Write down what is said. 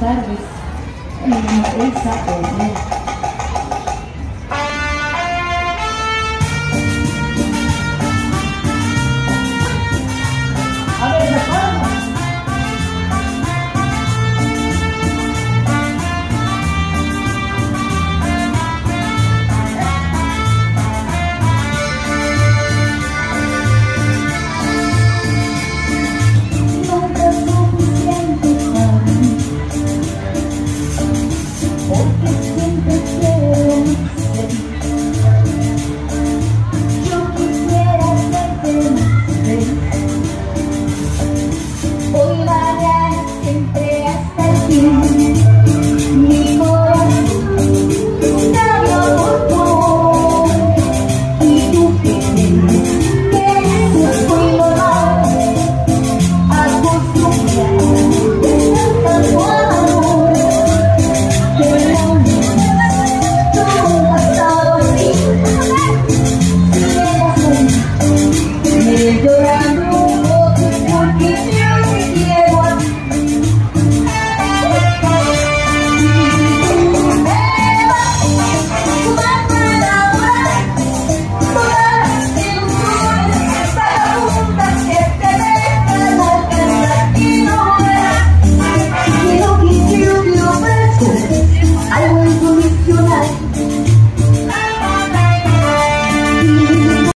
tardes en esa obra. A ver, la palma. Nunca suficiente para mí, porque siempre quiero seguir. Yo quisiera hacerte feliz, hoy, mañana, siempre hasta el fin.